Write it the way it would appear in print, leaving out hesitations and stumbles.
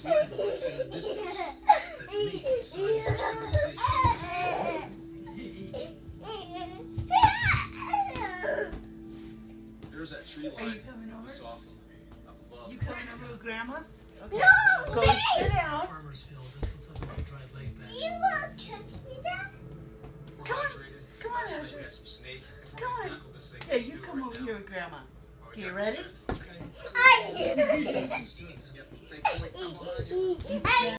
landmarks in the distance that may be signs of civilization. There's that tree line. Are you coming over? We saw from up above. You coming over with Grandma? Okay. No, Go please. sit down. Farmer's field. This looks like a dry lake bed. You won't catch me that. We're Come on. hydrated. Come on, Last night Asher. we had some snake. If we're Come gonna on. tackle this thing, Yeah, let's you do it come right over now. here with Grandma. Oh, we Okay, you got ready? this. Okay. I. Let's do it then. Yep. Take point. Come on. Keep it down.